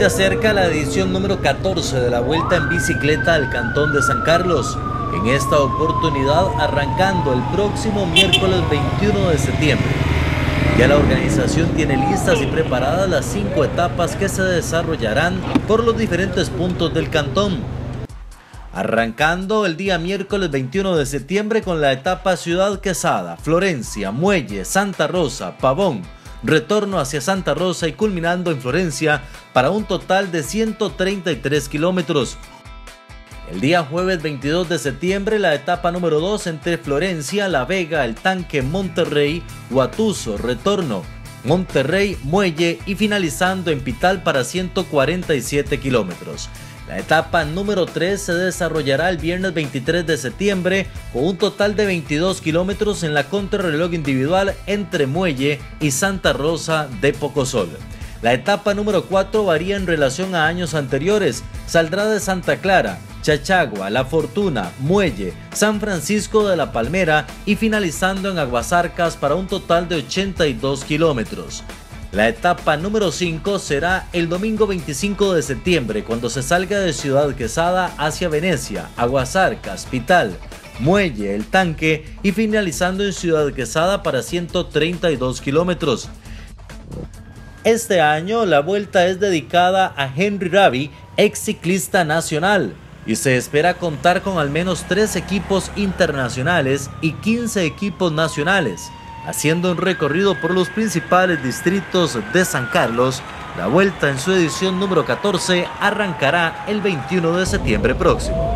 Se acerca la edición número 14 de la Vuelta en Bicicleta al Cantón de San Carlos. En esta oportunidad arrancando el próximo miércoles 21 de septiembre. Ya la organización tiene listas y preparadas las 5 etapas que se desarrollarán por los diferentes puntos del cantón. Arrancando el día miércoles 21 de septiembre con la etapa Ciudad Quesada, Florencia, Muelle, Santa Rosa, Pavón, retorno hacia Santa Rosa y culminando en Florencia para un total de 133 kilómetros. El día jueves 22 de septiembre la etapa número 2 entre Florencia, La Vega, El Tanque, Monterrey, Huatuso, retorno, Monterrey, Muelle y finalizando en Pital para 147 kilómetros. La etapa número 3 se desarrollará el viernes 23 de septiembre con un total de 22 kilómetros en la contrarreloj individual entre Muelle y Santa Rosa de Pocosol. La etapa número 4 varía en relación a años anteriores, saldrá de Santa Clara, Chachagua, La Fortuna, Muelle, San Francisco de la Palmera y finalizando en Aguasarcas para un total de 82 kilómetros. La etapa número 5 será el domingo 25 de septiembre cuando se salga de Ciudad Quesada hacia Venecia, Aguasarcas, Pital, Muelle, El Tanque y finalizando en Ciudad Quesada para 132 kilómetros. Este año la vuelta es dedicada a Henry Rabi, ex ciclista nacional, y se espera contar con al menos 3 equipos internacionales y 15 equipos nacionales. Haciendo un recorrido por los principales distritos de San Carlos, la vuelta en su edición número 14 arrancará el 21 de septiembre próximo.